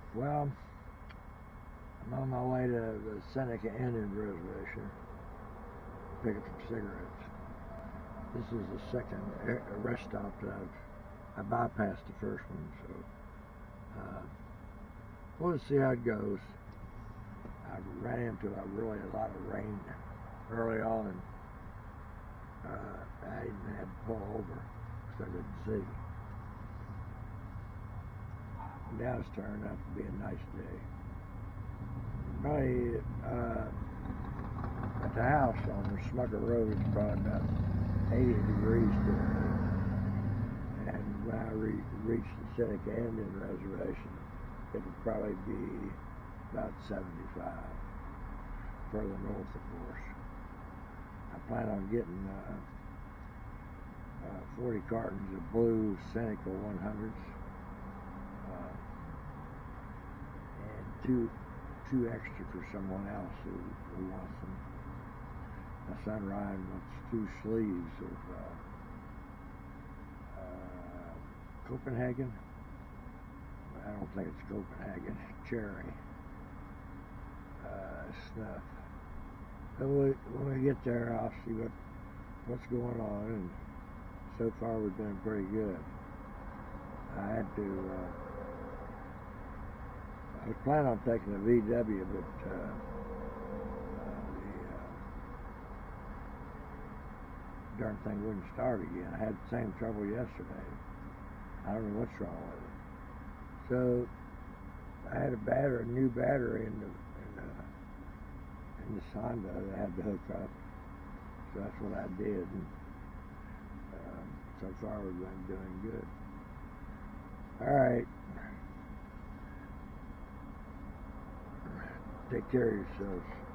Well, I'm on my way to the Seneca Indian Reservation, pick up some cigarettes. This is the second rest stop that I bypassed the first one, so we'll see how it goes. I ran into a lot of rain early on, and I even had to pull over because I couldn't see. Now it's turned out to be a nice day. Probably at the house on Smucker Road, it's probably about 80 degrees today. And when I reach the Seneca Indian Reservation, it'll probably be about 75. Further north, of course. I plan on getting 40 cartons of blue Seneca 100s. And two extra for someone else who wants them. My son Ryan wants 2 sleeves of Copenhagen. I don't think it's Copenhagen. Cherry snuff. But when we get there, I'll see what's going on. And so far, we've been pretty good. I was planning on taking a VW, but the darn thing wouldn't start again. I had the same trouble yesterday. I don't know what's wrong with it. So I had a new battery in the Honda that I had to hook up. So that's what I did. And so far we've been doing good. All right. Take care of yourselves.